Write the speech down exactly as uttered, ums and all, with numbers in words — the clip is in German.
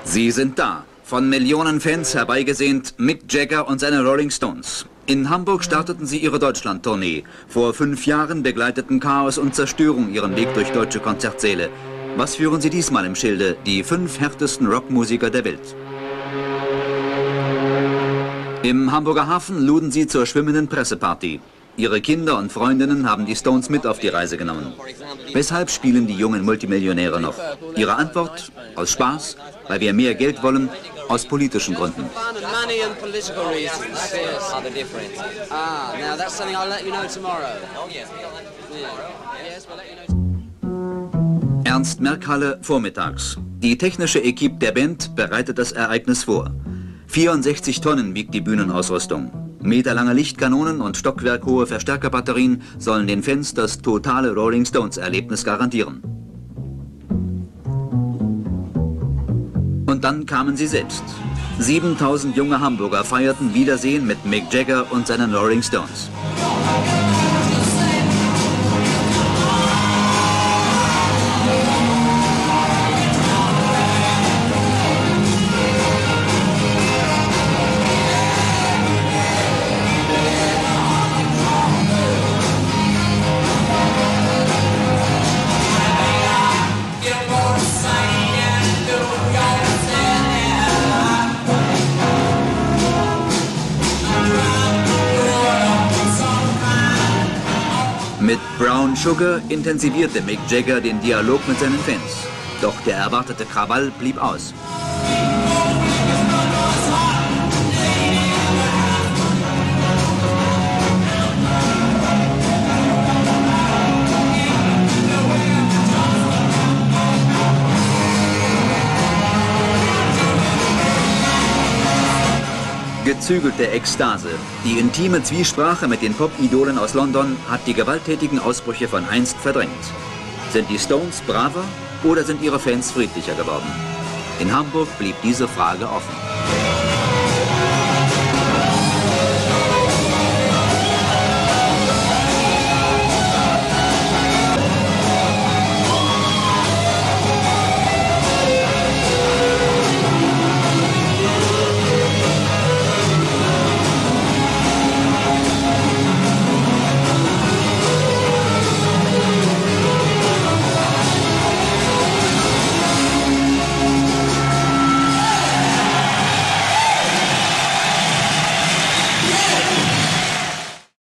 Sie sind da, von Millionen Fans herbeigesehnt, Mick Jagger und seine Rolling Stones. In Hamburg starteten sie ihre Deutschland-Tournee. Vor fünf Jahren begleiteten Chaos und Zerstörung ihren Weg durch deutsche Konzertsäle. Was führen sie diesmal im Schilde? Die fünf härtesten Rockmusiker der Welt. Im Hamburger Hafen luden sie zur schwimmenden Presseparty. Ihre Kinder und Freundinnen haben die Stones mit auf die Reise genommen. Weshalb spielen die jungen Multimillionäre noch? Ihre Antwort? Aus Spaß, weil wir mehr Geld wollen, aus politischen Gründen. Ernst Merkhalle vormittags. Die technische Equipe der Band bereitet das Ereignis vor. vierundsechzig Tonnen wiegt die Bühnenausrüstung. Meterlange Lichtkanonen und stockwerkhohe Verstärkerbatterien sollen den Fans das totale Rolling Stones-Erlebnis garantieren. Und dann kamen sie selbst. siebentausend junge Hamburger feierten Wiedersehen mit Mick Jagger und seinen Rolling Stones. Mit Brown Sugar intensivierte Mick Jagger den Dialog mit seinen Fans. Doch der erwartete Krawall blieb aus. Gezügelte Ekstase. Die intime Zwiesprache mit den Pop-Idolen aus London hat die gewalttätigen Ausbrüche von einst verdrängt. Sind die Stones braver oder sind ihre Fans friedlicher geworden? In Hamburg blieb diese Frage offen.